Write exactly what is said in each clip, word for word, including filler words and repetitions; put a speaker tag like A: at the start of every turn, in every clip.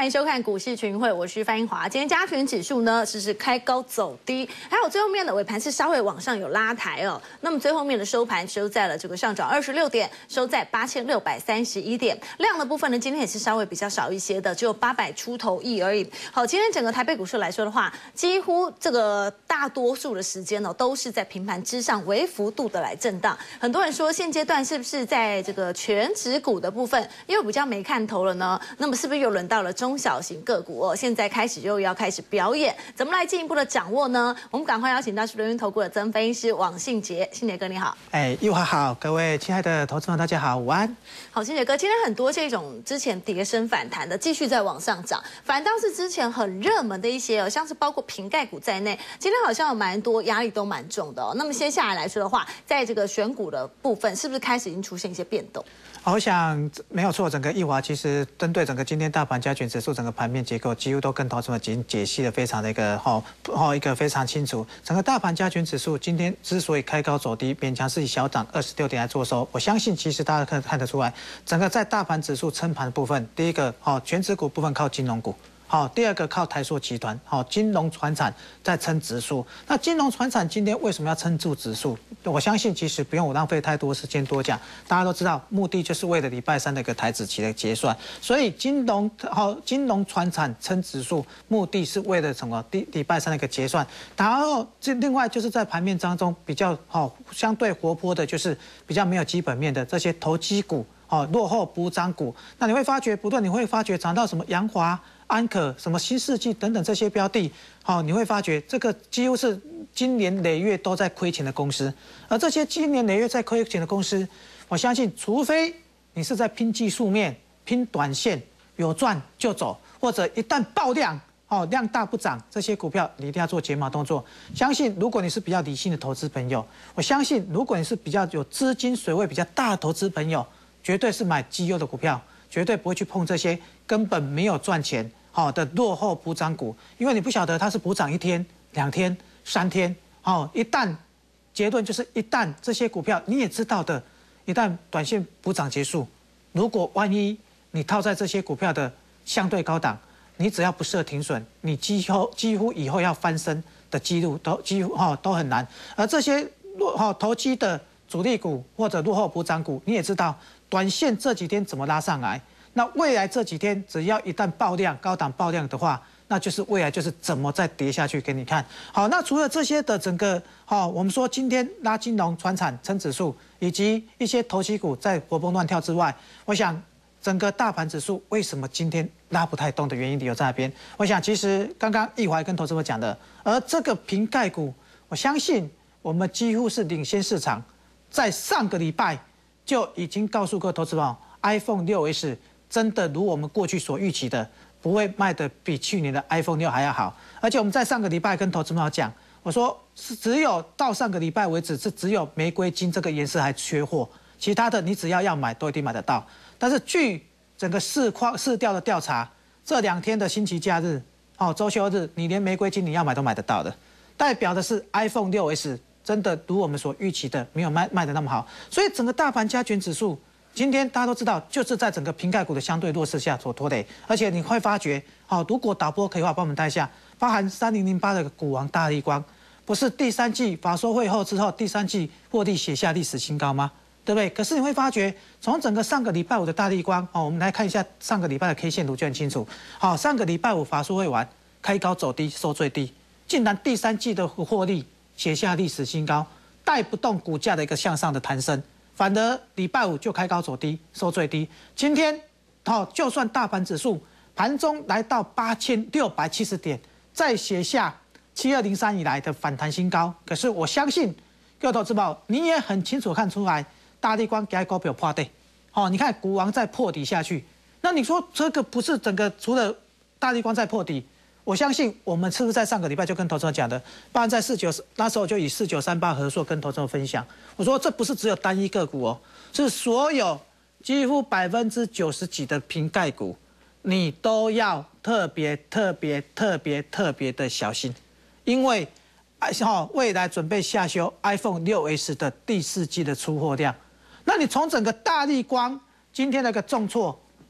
A: 迎收看股市群会，我是范英华。今天加权指数呢是是开高走低，还有最后面的尾盘是稍微往上有拉抬哦。那么最后面的收盘收在了这个上涨二十六点，收在八千六百三十一点。量的部分呢，今天也是稍微比较少一些的，只有八百出头亿而已。好，今天整个台北股市来说的话，几乎这个大多数的时间呢、哦、都是在平盘之上微幅度的来震荡。很多人说现阶段是不是在这个全指股的部分又比较没看头了呢？那么是不是又轮到了中小型个股哦？现在开始又要开始表演，怎么来进一步的掌握呢？我们赶快邀请到是轮源投顾的曾分析师王信杰，信杰哥你好。
B: 哎，玉华好，各位亲爱的投资们大家好，午安。
A: 好，信杰哥，今天很多这种之前跌升反弹的，继续在往上涨，反倒是之前很热门的一些哦，像是包括瓶盖股在内，今天好像有蛮多压力都蛮重的哦。那么接下来来说的话，在这个选股的部分，是不是开始已经出现一些变动？
B: 我想没有错，整个易华其实针对整个今天大盘加权指数整个盘面结构，几乎都跟投资们已经解析的非常的一个哈哈一个非常清楚。整个大盘加权指数今天之所以开高走低，勉强是以小涨二十六点来做收。我相信其实大家看看得出来，整个在大盘指数撑盘的部分，第一个哈全指股部分靠金融股。好，第二个靠台塑集团，好，金融传产在撑指数。那金融传产今天为什么要撑住指数？我相信其实不用我浪费太多时间多讲，大家都知道，目的就是为了礼拜三的一个台指期的结算。所以金融好，金融传产撑指数，目的是为了什么？礼礼拜三的一个结算。然后这另外就是在盘面当中比较好相对活泼的，就是比较没有基本面的这些投机股。哦，落后补涨股，那你会发觉不断，你会发觉涨到什么阳华、安可、什么新世纪等等这些标的，好、哦，你会发觉这个几乎是今年累月都在亏钱的公司，而这些今年累月在亏钱的公司，我相信，除非你是在拼技术面、拼短线，有赚就走，或者一旦爆量。哦，量大不涨，这些股票你一定要做解码动作。相信如果你是比较理性的投资朋友，我相信如果你是比较有资金水位比较大的投资朋友，绝对是买绩优的股票，绝对不会去碰这些根本没有赚钱好的落后补涨股，因为你不晓得它是补涨一天、两天、三天，好，一旦结论就是一旦这些股票你也知道的，一旦短线补涨结束，如果万一你套在这些股票的相对高档。你只要不设停损，你几乎几乎以后要翻身的几率都几乎哈都很难。而这些落哈投机的主力股或者落后补涨股，你也知道，短线这几天怎么拉上来？那未来这几天只要一旦爆量高档爆量的话，那就是未来就是怎么再跌下去给你看。好，那除了这些的整个哈，我们说今天拉金融、传产、撑指数，以及一些投机股在活蹦乱跳之外，我想。整个大盘指数为什么今天拉不太动的原因理由在那边？我想其实刚刚易华跟投资们讲的，而这个瓶盖股，我相信我们几乎是领先市场，在上个礼拜就已经告诉各位投资朋友 ，iPhone 六 S 真的如我们过去所预期的，不会卖的比去年的 iPhone 六还要好。而且我们在上个礼拜跟投资朋友讲，我说是只有到上个礼拜为止是只有玫瑰金这个颜色还缺货，其他的你只要要买都一定买得到。但是据整个市况市调的调查，这两天的星期假日、哦周休日，你连玫瑰金你要买都买得到的，代表的是 iPhone 六 S 真的如我们所预期的没有卖卖的那么好，所以整个大盘加权指数今天大家都知道，就是在整个瓶盖股的相对弱势下所拖累，而且你会发觉，好、哦，如果导播可以的话，帮我们带一下，包含三零零八的股王大立光，不是第三季法说会后之后，第三季获利写下历史新高吗？对不对？可是你会发觉，从整个上个礼拜五的大立光，哦，我们来看一下上个礼拜的 K 线图就很清楚。好，上个礼拜五法说会完，开高走低，收最低，竟然第三季的获利写下历史新高，带不动股价的一个向上的弹升，反而礼拜五就开高走低，收最低。今天，哦，就算大盘指数盘中来到八千六百七十点，再写下七二零三以来的反弹新高，可是我相信各位投资宝，你也很清楚看出来。大立光给股票破底，好，你看股王再破底下去，那你说这个不是整个除了大立光在破底，我相信我们是不是在上个礼拜就跟投资者讲的，不然在四九那时候就以四九三八合作跟投资者分享，我说这不是只有单一个股哦，是所有几乎百分之九十几的瓶盖股，你都要特别特别特别特别的小心，因为。哦，未来准备下修 iPhone 六 S 的第四季的出货量，那你从整个大立光今天的一个重挫，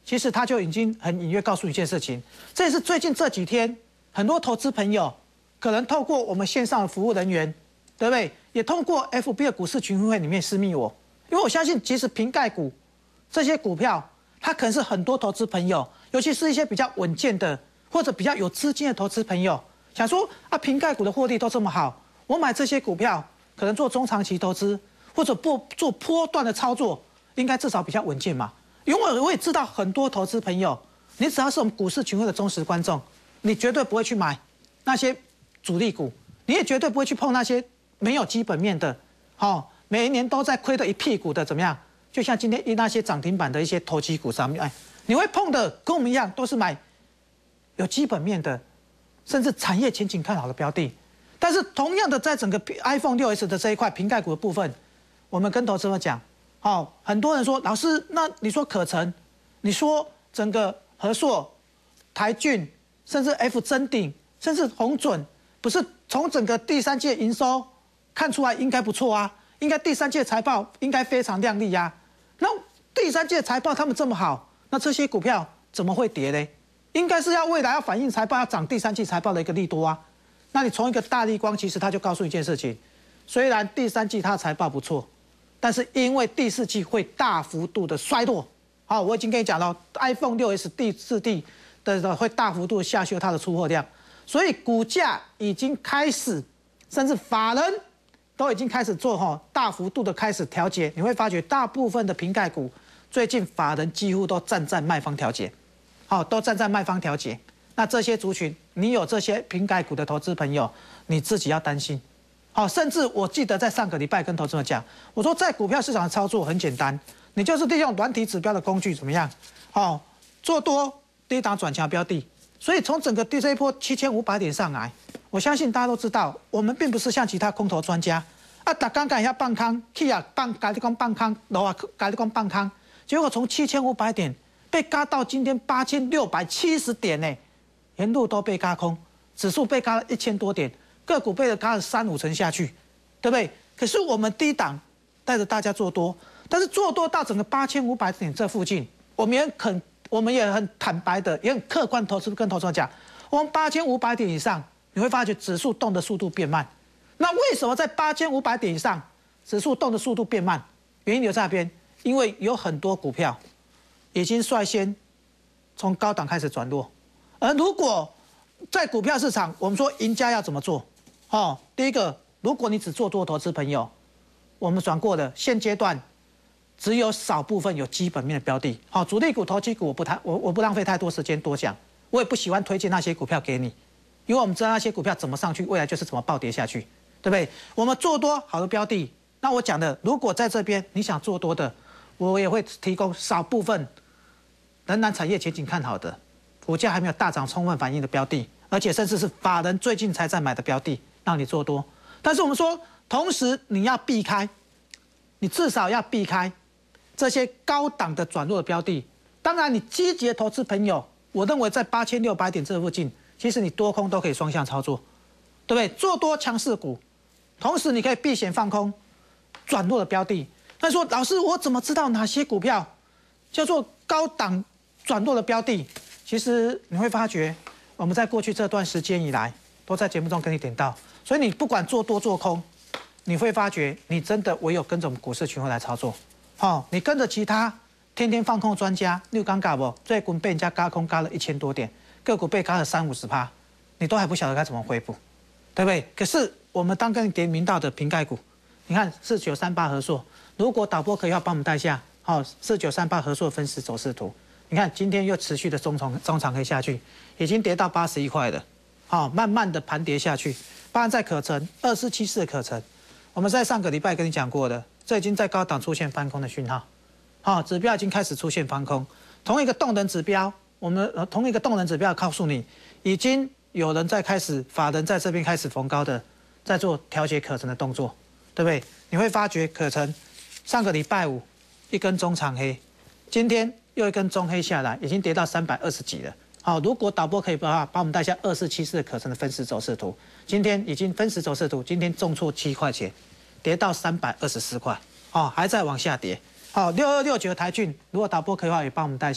B: 其实它就已经很隐约告诉你一件事情，这也是最近这几天很多投资朋友可能透过我们线上的服务人员，对不对？也通过 F B 的股市群会里面私密我，因为我相信，其实瓶盖股这些股票，它可能是很多投资朋友，尤其是一些比较稳健的或者比较有资金的投资朋友，想说啊，瓶盖股的获利都这么好，我买这些股票可能做中长期投资或者做做波段的操作，应该至少比较稳健嘛。因为我也知道很多投资朋友，你只要是我们股市群会的忠实观众，你绝对不会去买那些主力股，你也绝对不会去碰那些没有基本面的，好、哦，每一年都在亏的一屁股的怎么样？就像今天那些涨停板的一些投机股上面，哎，你会碰的跟我们一样，都是买有基本面的，甚至产业前景看好的标的。但是同样的，在整个 iPhone 六 S 的这一块瓶盖股的部分，我们跟投资者讲。好、哦，很多人说老师，那你说可成，你说整个和硕、台骏，甚至 F 臻鼎，甚至鸿准，不是从整个第三季营收看出来应该不错啊，应该第三季财报应该非常亮丽呀、啊。那第三季财报他们这么好，那这些股票怎么会跌呢？应该是要未来要反映财报要涨第三季财报的一个利多啊。那你从一个大立光，其实他就告诉一件事情，虽然第三季它的财报不错。但是因为第四季会大幅度的衰落，好，我已经跟你讲了 ，iPhone 六 S 第四季的会大幅度下修它的出货量，所以股价已经开始，甚至法人都已经开始做哈大幅度的开始调节。你会发觉大部分的瓶盖股最近法人几乎都站在卖方调节，好，都站在卖方调节。那这些族群，你有这些瓶盖股的投资朋友，你自己要担心。好，甚至我记得在上个礼拜跟投资者讲，我说在股票市场的操作很简单，你就是利用软体指标的工具怎么样？好，做多低档转强标的。所以从整个这一波七千五百点上来，我相信大家都知道，我们并不是像其他空头专家啊，打刚刚一下半康，去啊半咖喱光半康，楼啊咖喱光半康，结果从七千五百点被嘎到今天八千六百七十点呢，沿路都被嘎空，指数被嘎了一千多点。个股被嘎了三五成下去，对不对？可是我们低档带着大家做多，但是做多到整个八千五百点这附近，我们也很我们也很坦白的，也很客观投资跟投资者讲，我们八千五百点以上，你会发觉指数动的速度变慢。那为什么在八千五百点以上，指数动的速度变慢？原因留在那边，因为有很多股票已经率先从高档开始转弱，而如果在股票市场，我们说赢家要怎么做？哦，第一个，如果你只做多投资朋友，我们转过的现阶段只有少部分有基本面的标的。好、哦，主力股、投机股我不谈，我我不浪费太多时间多讲，我也不喜欢推荐那些股票给你，因为我们知道那些股票怎么上去，未来就是怎么暴跌下去，对不对？我们做多好的标的，那我讲的，如果在这边你想做多的，我也会提供少部分仍然产业前景看好的，股价还没有大涨充分反应的标的，而且甚至是法人最近才在买的标的，让你做多。但是我们说，同时你要避开，你至少要避开这些高档的转弱的标的。当然，你积极的投资朋友，我认为在八千六百点这附近，其实你多空都可以双向操作，对不对？做多强势股，同时你可以避险放空转弱的标的。那说老师，我怎么知道哪些股票叫做高档转弱的标的？其实你会发觉，我们在过去这段时间以来，都在节目中跟你点到。所以你不管做多做空，你会发觉你真的唯有跟着我们股市群会来操作。好、哦，你跟着其他天天放空的专家，你有尴尬不？最近被人家嘎空嘎了一千多点，个股被嘎了三五十趴，你都还不晓得该怎么恢复，对不对？可是我们当跟你点名到的瓶盖股，你看四九三八和硕，如果导播可以要帮我们带下，好、哦，四九三八和硕分时走势图，你看今天又持续的中长中长黑下去，已经跌到八十一块了，好、哦，慢慢的盘跌下去。包含在可成二四七四的可成，我们在上个礼拜跟你讲过的，这已经在高档出现翻空的讯号，好、哦，指标已经开始出现翻空。同一个动能指标，我们同一个动能指标告诉你，已经有人在开始，法人在这边开始逢高的在做调节可成的动作，对不对？你会发觉可成上个礼拜五一根中长黑，今天又一根中黑下来，已经跌到三百二十几了。好，如果导播可以的话，帮我们带下二四七四的可成的分时走势图。今天已经分时走势图，今天重挫七块钱，跌到三百二十四块，哦，还在往下跌。好，六二六九的台骏，如果导播可以的话，也帮我们带下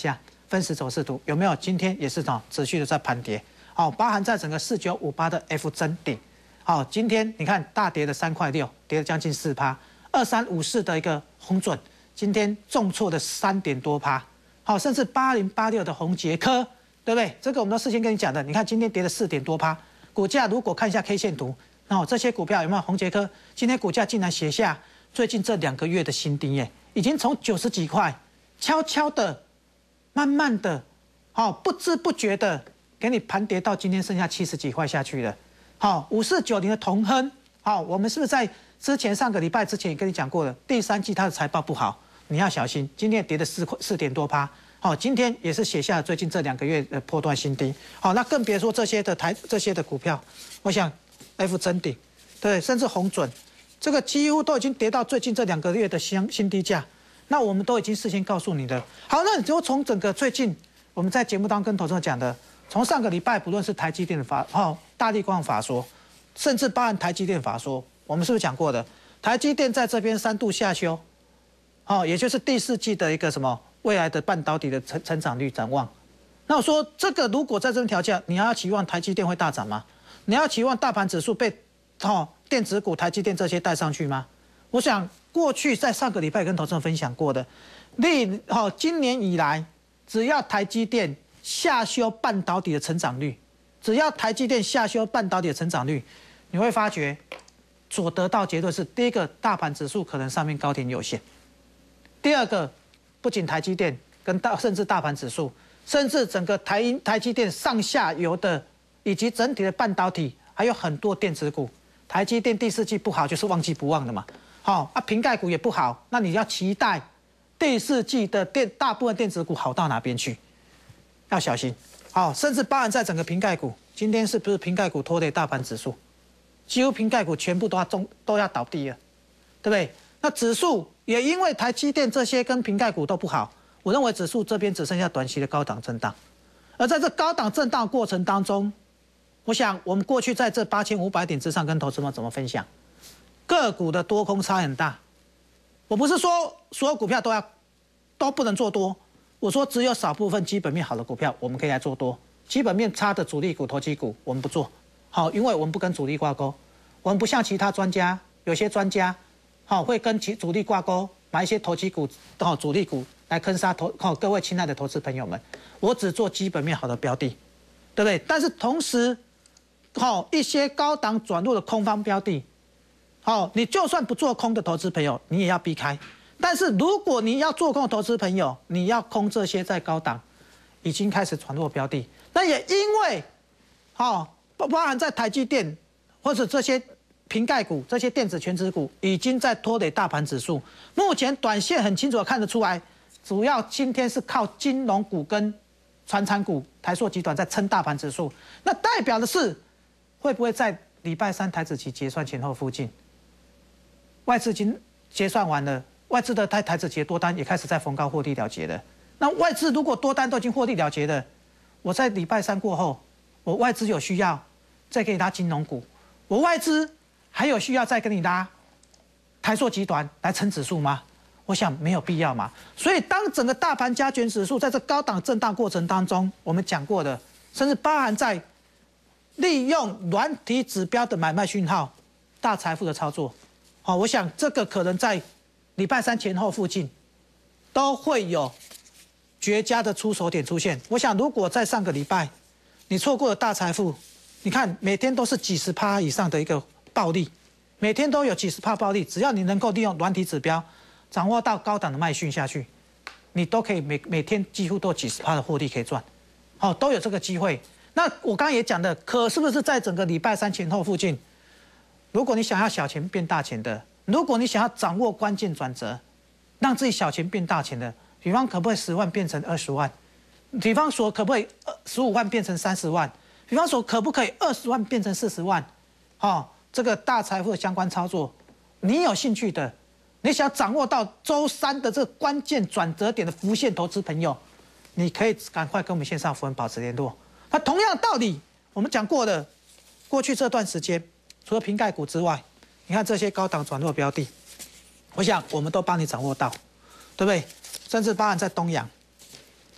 B: 分时走势图有没有？今天也是哦，持续的在盘跌。好，包含在整个四九五八的 F 真顶。好，今天你看大跌了三块六，跌了将近四趴。二三五四的一个红准，今天重挫的三点多趴。好，甚至八零八六的宏捷科，对不对？这个我们都事先跟你讲的。你看今天跌了四点多趴，股价如果看一下 K 线图，哦，这些股票有没有？宏捷科今天股价竟然写下最近这两个月的新低耶，已经从九十几块，悄悄的、慢慢的，好，不知不觉的给你盘跌到今天剩下七十几块下去了。好，五四九零的同亨，好，我们是不是在之前上个礼拜之前也跟你讲过了？第三季它的财报不好，你要小心。今天跌了四块四点多趴，好，今天也是写下了最近这两个月的波段新低。好，那更别说这些的台这些的股票，我想 F 真顶，对，甚至红准，这个几乎都已经跌到最近这两个月的新新低价。那我们都已经事先告诉你的。好，那你就从整个最近我们在节目当中跟投资者讲的，从上个礼拜不论是台积电的法哦，大立光法说，甚至包含台积电法说。我们是不是讲过的？台积电在这边三度下修，哦，也就是第四季的一个什么未来的半导体的成成长率展望。那我说这个如果在这种条件，你还要期望台积电会大涨吗？你要期望大盘指数被哦电子股、台积电这些带上去吗？我想过去在上个礼拜跟投资人分享过的，历好今年以来，只要台积电下修半导体的成长率，只要台积电下修半导体的成长率，你会发觉。所得到结论是：第一个，大盘指数可能上面高点有限；第二个，不仅台积电跟大，甚至大盘指数，甚至整个台台积电上下游的，以及整体的半导体，还有很多电子股。台积电第四季不好，就是忘记不忘的嘛。好、哦，啊，瓶盖股也不好，那你要期待第四季的电大部分电子股好到哪边去？要小心。好、哦，甚至包含在整个瓶盖股，今天是不是瓶盖股拖累大盘指数？几乎瓶盖股全部都要中都要倒地了，对不对？那指数也因为台积电这些跟瓶盖股都不好，我认为指数这边只剩下短期的高档震荡。而在这高档震荡过程当中，我想我们过去在这八千五百点之上跟投资们怎么分享，个股的多空差很大。我不是说所有股票都要都不能做多，我说只有少部分基本面好的股票我们可以来做多，基本面差的主力股、投机股我们不做。好，因为我们不跟主力挂钩，我们不像其他专家，有些专家，好会跟其主力挂钩，买一些投机股、好主力股来坑杀投。好，各位亲爱的投资朋友们，我只做基本面好的标的，对不对？但是同时，好一些高档转入的空方标的，好，你就算不做空的投资朋友，你也要避开。但是如果你要做空的投资朋友，你要空这些在高档已经开始转入标的，那也因为，好。包含在台积电或者这些瓶盖股、这些电子全指股，已经在拖累大盘指数。目前短线很清楚的看得出来，主要今天是靠金融股跟传产股、台塑集团在撑大盘指数。那代表的是，会不会在礼拜三台指期结算前后附近，外资已经结算完了，外资的台台指期多单也开始在逢高获利了结了。那外资如果多单都已经获利了结了，我在礼拜三过后，我外资有需要。再给你拉金融股，我外资还有需要再跟你拉台塑集团来撑指数吗？我想没有必要嘛。所以当整个大盘加权指数在这高档震荡过程当中，我们讲过的，甚至包含在利用软体指标的买卖讯号、大财富的操作，好，我想这个可能在礼拜三前后附近都会有绝佳的出手点出现。我想如果在上个礼拜你错过了大财富，你看，每天都是几十趴以上的一个暴利，每天都有几十趴暴利。只要你能够利用软体指标，掌握到高档的卖讯下去，你都可以每每天几乎都有几十趴的获利可以赚，好、哦，都有这个机会。那我刚刚也讲的，可是不是在整个礼拜三前后附近？如果你想要小钱变大钱的，如果你想要掌握关键转折，让自己小钱变大钱的，比方可不可以十万变成二十万？比方说可不可以十五万变成三十万？比方说，可不可以二十万变成四十万？哦，这个大财富的相关操作，你有兴趣的，你想掌握到周三的这个关键转折点的浮现投资朋友，你可以赶快跟我们线上服务保持联络。那同样的道理，我们讲过的，过去这段时间，除了瓶盖股之外，你看这些高档转弱标的，我想我们都帮你掌握到，对不对？甚至包含在东阳，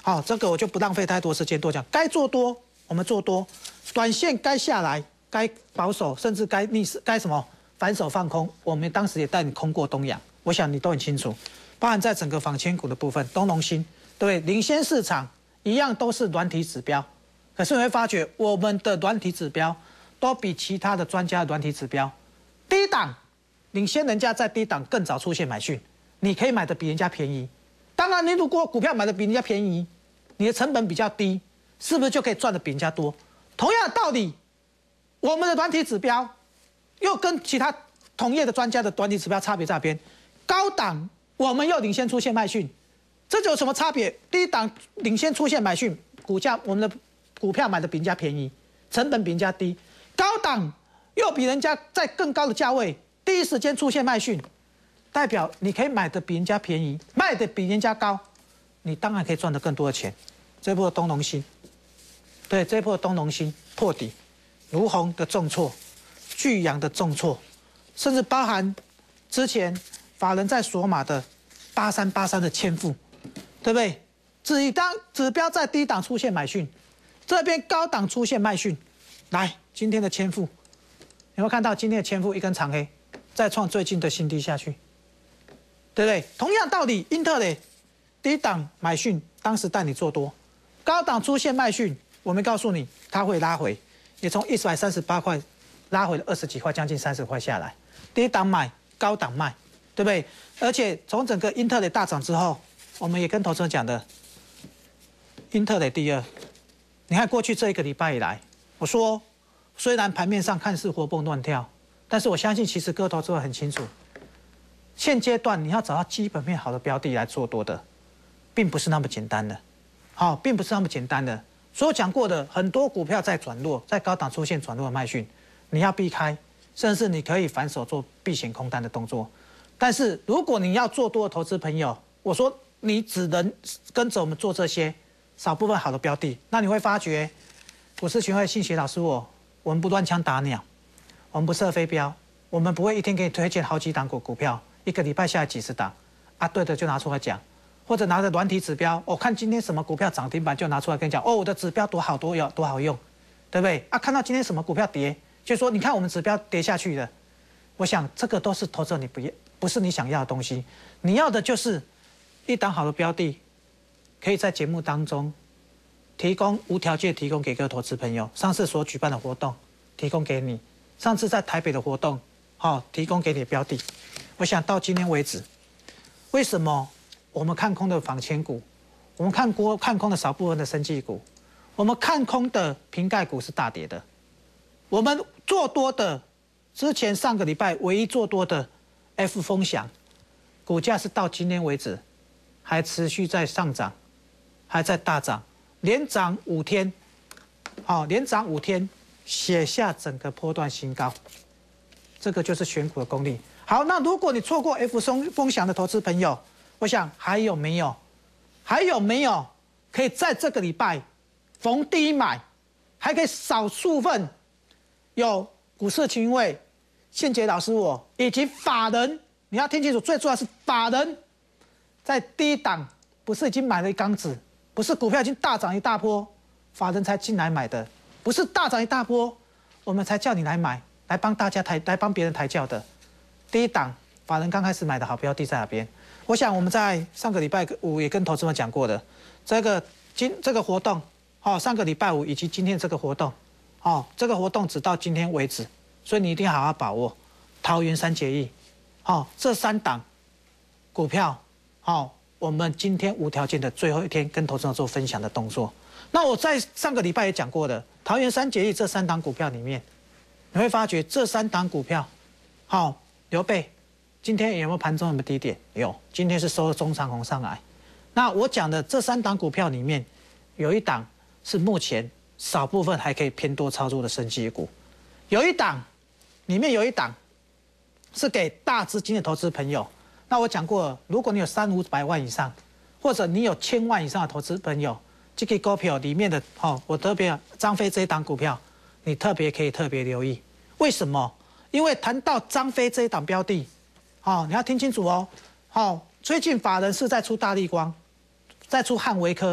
B: 好，这个我就不浪费太多时间多讲。该做多我们做多，短线该下来，该保守，甚至该逆势，该什么反手放空。我们当时也带你空过东阳，我想你都很清楚。包含在整个纺纤股的部分，东隆兴对不对？领先市场一样都是软体指标，可是你会发觉我们的软体指标都比其他的专家的软体指标低档，领先人家在低档更早出现买讯，你可以买的比人家便宜。当然，你如果股票买的比人家便宜，你的成本比较低，是不是就可以赚的比人家多？同样的道理，我们的软体指标又跟其他同业的专家的软体指标差别在哪边？高档我们又领先出现卖讯，这就有什么差别？低档领先出现买讯，股价我们的股票买的比人家便宜，成本比人家低；高档又比人家在更高的价位，第一时间出现卖讯，代表你可以买的比人家便宜，卖的比人家高，你当然可以赚得更多的钱。这波东隆兴，对，这波东隆兴破底，如虹的重挫，巨阳的重挫，甚至包含之前法人在索马的八三八三的千富，对不对？只当指标在低档出现买讯，这边高档出现卖讯。来，今天的千富，有没有看到今天的千富一根长黑，再创最近的新低下去，对不对？同样道理，英特雷低档买讯，当时带你做多，高档出现卖讯，我们告诉你它会拉回，也从一百三十八块拉回了二十几块，将近三十块下来，低档买，高档卖。对不对？而且从整个英特雷大涨之后，我们也跟投资人讲的，英特雷第二。你看过去这一个礼拜以来，我说虽然盘面上看似活蹦乱跳，但是我相信其实各位投资人很清楚，现阶段你要找到基本面好的标的来做多的，并不是那么简单的，好，并不是那么简单的。所有讲过的很多股票在转弱，在高档出现转弱的卖讯，你要避开，甚至你可以反手做避险空单的动作。但是如果你要做多的投资朋友，我说你只能跟着我们做这些少部分好的标的，那你会发觉，股市群会信邪老师我，我们不乱枪打鸟，我们不射飞镖，我们不会一天给你推荐好几档股股票，一个礼拜下来几十档，啊对的就拿出来讲，或者拿着软体指标，我、哦、看今天什么股票涨停板就拿出来跟你讲，哦我的指标多好多有多好用，对不对？啊看到今天什么股票跌，就说你看我们指标跌下去了，我想这个都是投资人你不要。不是你想要的东西，你要的就是一档好的标的，可以在节目当中提供无条件提供给各位投资朋友。上次所举办的活动提供给你，上次在台北的活动，好、哦、提供给你的标的。我想到今天为止，为什么我们看空的纺纤股，我们看过看空的少部分的生技股，我们看空的瓶盖股是大跌的，我们做多的之前上个礼拜唯一做多的。F 风翔，股价是到今天为止还持续在上涨，还在大涨，连涨五天，好、哦，连涨五天，写下整个波段新高，这个就是选股的功力。好，那如果你错过 F 风翔的投资朋友，我想还有没有，还有没有可以在这个礼拜逢低买，还可以少数份有股市群位。宪杰老师我以及法人，你要听清楚，最重要是法人在低档，不是已经买了一缸子，不是股票已经大涨一大波，法人才进来买的，不是大涨一大波，我们才叫你来买，来帮大家抬，来帮别人抬轿的。低档法人刚开始买的好标的在哪边？我想我们在上个礼拜五也跟投资们讲过的，这个今这个活动，哦，上个礼拜五以及今天这个活动，哦，这个活动只到今天为止。所以你一定要好好把握桃园三结义，好、哦，这三档股票，好、哦，我们今天无条件的最后一天跟投资者做分享的动作。那我在上个礼拜也讲过的，桃园三结义这三档股票里面，你会发觉这三档股票，好、哦，刘备今天有没有盘中有没有低点？有，今天是收了中长红上来。那我讲的这三档股票里面，有一档是目前少部分还可以偏多操作的生技股，有一档。里面有一档是给大资金的投资朋友。那我讲过了，如果你有三五百万以上，或者你有千万以上的投资朋友，这个股票里面的哦，我特别张飞这一档股票，你特别可以特别留意。为什么？因为谈到张飞这一档标的，哦，你要听清楚哦。哦，最近法人是在出大立光，在出汉维科，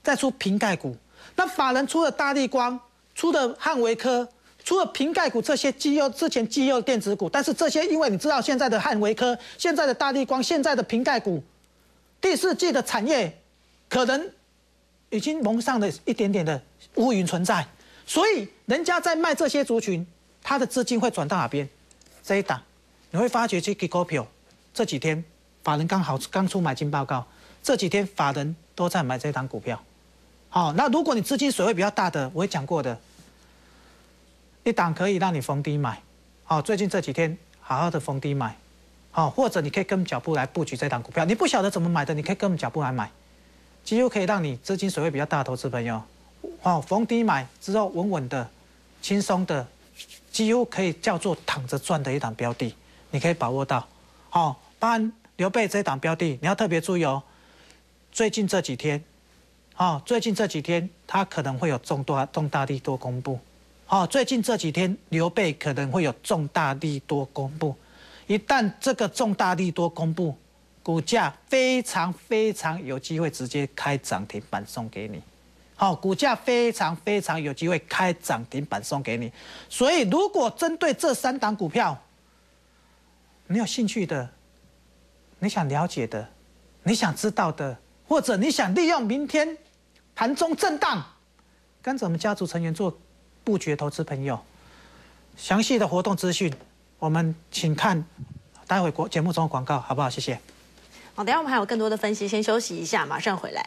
B: 再出瓶盖股。那法人出了大立光，出了汉维科，出了瓶盖股这些绩优之前绩优电子股，但是这些因为你知道现在的汉维科、现在的大立光、现在的瓶盖股，第四季的产业可能已经蒙上了一点点的乌云存在，所以人家在卖这些族群，他的资金会转到哪边？这一档你会发觉这个股票这几天法人刚好刚出买进报告，这几天法人都在买这档股票。好、哦，那如果你资金水位比较大的，我也讲过的，一档可以让你逢低买。好、哦，最近这几天好好的逢低买。好、哦，或者你可以跟脚步来布局这档股票。你不晓得怎么买的，你可以跟我们脚步来买，几乎可以让你资金水位比较大的投资朋友，哦，逢低买之后稳稳的、轻松的，几乎可以叫做躺着赚的一档标的，你可以把握到。好、哦，当然刘备这一档标的你要特别注意哦。最近这几天。哦，最近这几天他可能会有重大重大利多公布。哦，最近这几天刘备可能会有重大利多公布。一旦这个重大利多公布，股价非常非常有机会直接开涨停板送给你。好、哦，股价非常非常有机会开涨停板送给你。所以，如果针对这三档股票，你有兴趣的，你想了解的，你想知道的，或者你想利用明天盘中震荡，跟着我们家族成员做布局的投资朋友，详细的活动资讯，我们请看待会国节目中的广告，好不好？谢谢。
A: 好，等一下我们还有更多的分析，先休息一下，马上回来。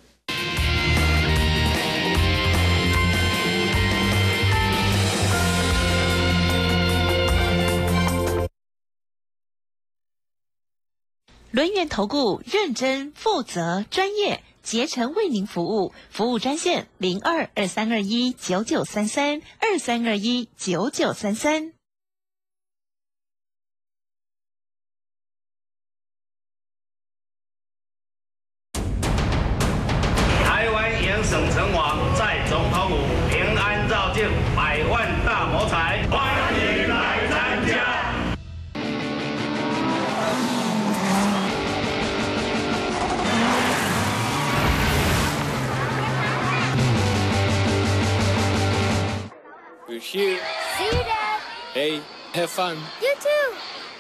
C: 轮源投顾认真、负责、专业。竭诚为您服务，服务专线零二二三二一九九三三二三二一九九三三。
D: 台湾延省成王，在总统府平安绕境，百万大谋财，欢迎来参加。
E: We're here.
F: See you, Dad.
E: Hey, have fun.
F: You too.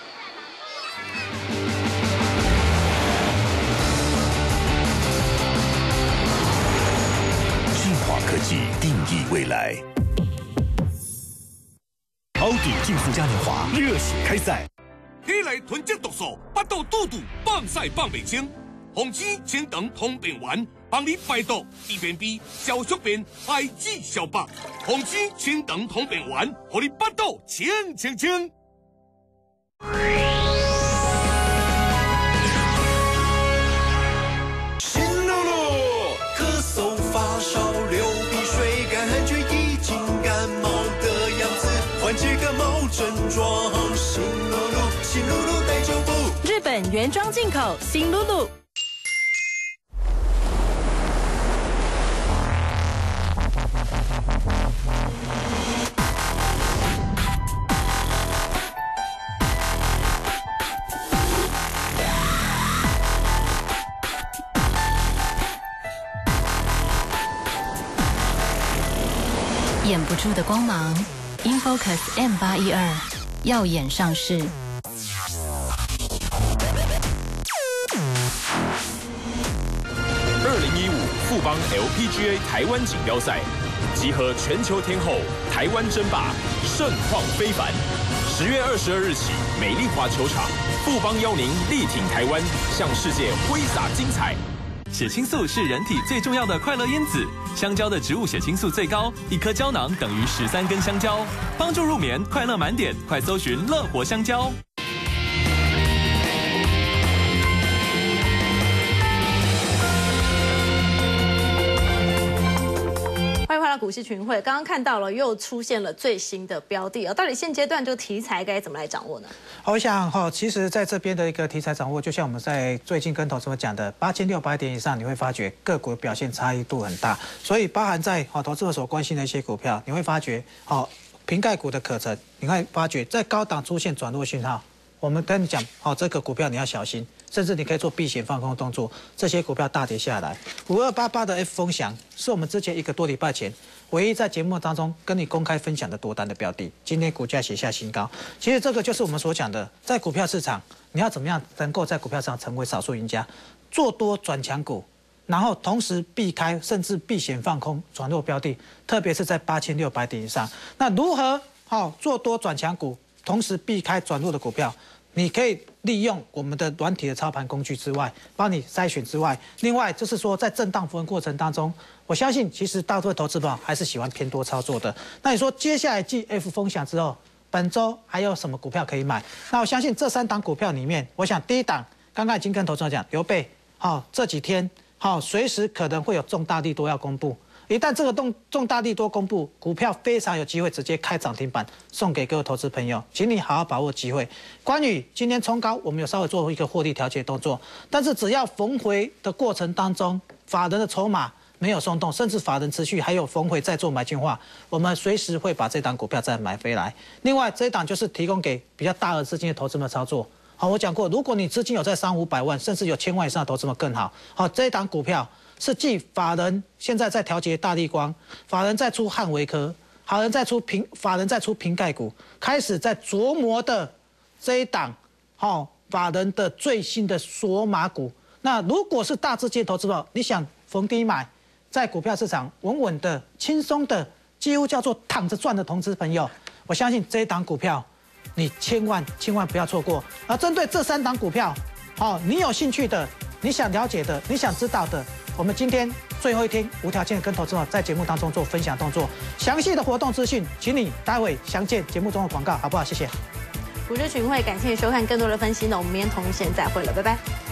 G: 讯华科技定义未来。奥迪竞速嘉年华热血开赛，
H: 起来囤积毒素，巴肚肚肚放晒放袂清，红旗清肠通便丸。帮你排毒、治便秘、消宿便、排脂消饱，红旗清肠通便丸，让你巴肚清清清。
I: 新露露，咳嗽、发烧、流鼻水、感觉已经感冒的样子，缓解感冒症状。新露露，新露露带就步。
C: 日本原装进口新露露。
J: 掩不住的光芒 ，InFocus M 八一二耀眼上市。
K: 二零一五富邦 L P G A 台湾锦标赛，集合全球天后，台湾争霸，盛况非凡。十月二十二日起，美丽华球场，富邦邀您力挺台湾，向世界挥洒精彩。
L: 血清素是人体最重要的快乐因子，香蕉的植物血清素最高，一颗胶囊等于十三根香蕉，帮助入眠，快乐满点，快搜寻乐活香蕉。
A: 欢迎回到股市群会。刚刚看到了，又出现了最新的标的啊，到底现阶段这个题材该怎么来掌握呢？
B: 我想哈，其实在这边的一个题材掌握，就像我们在最近跟投资者讲的，八千六百点以上，你会发觉个股表现差异度很大，所以包含在好投资者所关心的一些股票，你会发觉好瓶盖股的可成，你会发觉在高档出现转弱讯号， 我们跟你讲，好、哦，这个股票你要小心，甚至你可以做避险放空动作。这些股票大跌下来，五二八八的 F 风翔是我们之前一个多礼拜前唯一在节目当中跟你公开分享的多单的标的，今天股价写下新高。其实这个就是我们所讲的，在股票市场，你要怎么样能够在股票上成为少数赢家，做多转强股。然后同时避开甚至避险放空转弱标的，特别是在八千六百点以上。那如何好、哦、做多转强股，同时避开转弱的股票？你可以利用我们的软体的操盘工具之外，帮你筛选之外，另外就是说在震荡幅过程当中，我相信其实大部分投资朋友还是喜欢偏多操作的。那你说接下来继 F 风翔之后，本周还有什么股票可以买？那我相信这三档股票里面，我想第一档刚刚已经跟投资者讲，刘备，好、哦、这几天。好，随时可能会有重大利多要公布。一旦这个重重大利多公布，股票非常有机会直接开涨停板，送给各位投资朋友，请你好好把握机会。关于今天冲高，我们有稍微做一个获利调节动作，但是只要逢回的过程当中，法人的筹码没有松动，甚至法人持续还有逢回再做买进化，我们随时会把这档股票再买回来。另外，这一档就是提供给比较大额资金的投资者操作。好，我讲过，如果你资金有在三五百万，甚至有千万以上的投资者更好。好，这一档股票是继法人现在在调节大立光，法人在出汉维科，法人在出瓶，法人在出瓶盖股，开始在琢磨的这一档，好、哦，法人的最新的索马股。那如果是大资金投资者，你想逢低买，在股票市场稳稳的、轻松的，几乎叫做躺着赚的投资朋友，我相信这一档股票。你千万千万不要错过。而针对这三档股票，好、哦，你有兴趣的，你想了解的，你想知道的，我们今天最后一天无条件跟投资者在节目当中做分享动作，详细的活动资讯，请你待会详见节目中的广告，好不好？谢谢。
A: 股市群会，感谢收看更多的分析呢，我们明天同一时间再会了，拜拜。